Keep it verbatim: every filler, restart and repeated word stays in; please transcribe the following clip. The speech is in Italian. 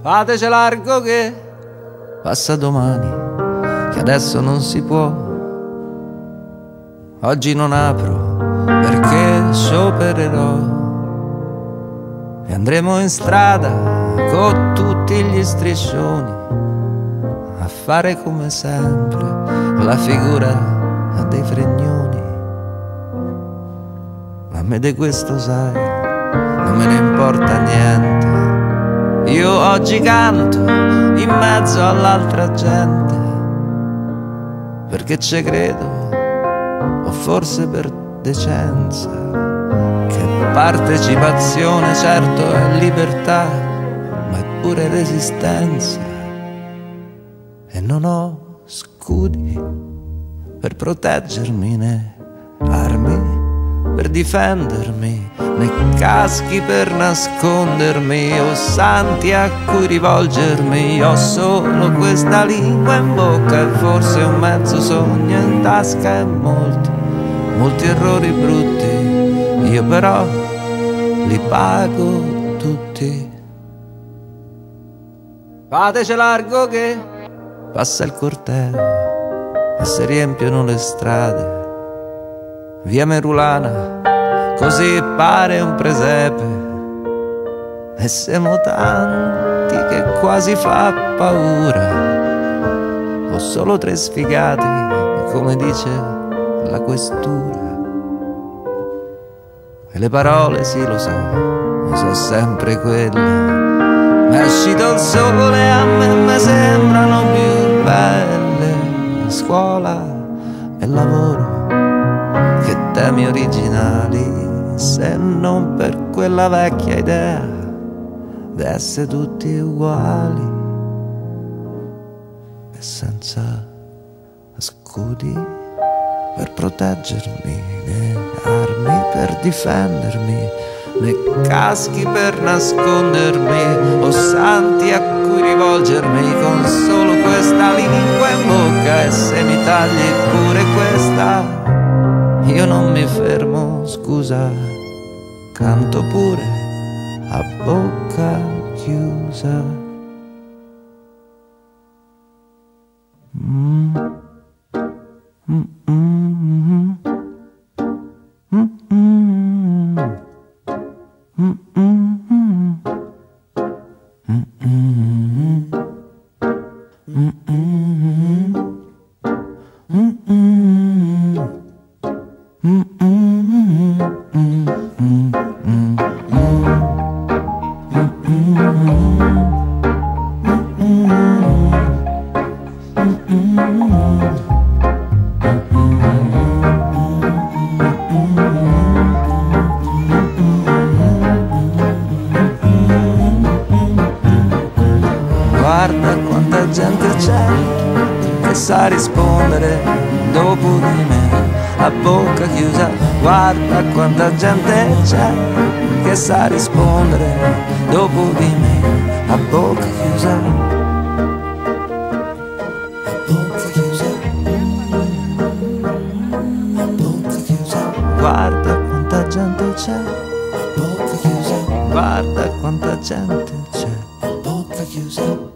fateci largo che passa domani, che adesso non si può. Oggi non apro perché sciopererò e andremo in strada con tutti gli striscioni a fare come sempre la figura dei fregnoni. Ma a me di questo sai, non me ne importa niente. Io oggi canto in mezzo all'altra gente perché ci credo, o forse per decenza, che partecipazione certo è libertà, ma è pure resistenza. E non ho scudi per proteggermi, né armi per difendermi, né caschi per nascondermi, o santi a cui rivolgermi. Ho solo questa lingua in bocca e forse un mezzo sogno in tasca e molti, molti errori brutti. Io però li pago tutti. Fateci largo che passa il corteo e si riempiono le strade. Via Merulana, così pare un presepe, e siamo tanti che quasi fa paura. Ho solo tre sfigati, come dice la questura, e le parole sì lo so, sono sempre quelle. Ma è uscito il sole, a me mi sembrano più belle scuola e lavoro che temi originali, se non per quella vecchia idea d'essere tutti uguali e senza scudi per proteggermi, né armi per difendermi, né caschi per nascondermi, o santi a cui rivolgermi, con solo questa lingua in bocca. E se mi tagli pure questa, io non mi fermo, scusa, canto pure a bocca chiusa. Mm. Mm -mm. Mm -mm. Mm -mm. Mm -mm. Mm -mm. Mm -mm. Guarda quanta gente c'è che sa rispondere dopo di me a bocca chiusa. Guarda quanta gente c'è che sa rispondere dopo di me a bocca chiusa. A bocca chiusa. A bocca chiusa. Guarda quanta gente c'è a bocca chiusa. Guarda quanta gente c'è a bocca chiusa.